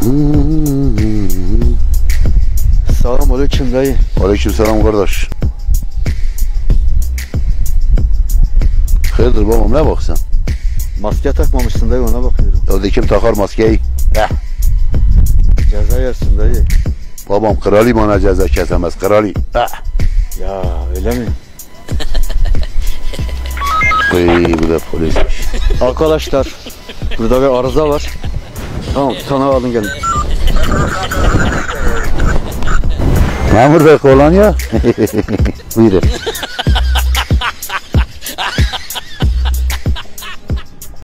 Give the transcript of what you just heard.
Selamünaleyküm dayı. Aleykümselam kardeş. Hayırdır babam, ne baksan? Maske takmamışsın dayı, ona bakıyorum. Ya kim takar maskeyi? Ceza yersin dayı. Babam kralı bana ceza kesemez, kralı. Ya öyle mi? Bu da polismiş. Arkadaşlar burada bir arıza var. Tamam, tutanağı alın gelin. Memur bey kolonya. Buyurun.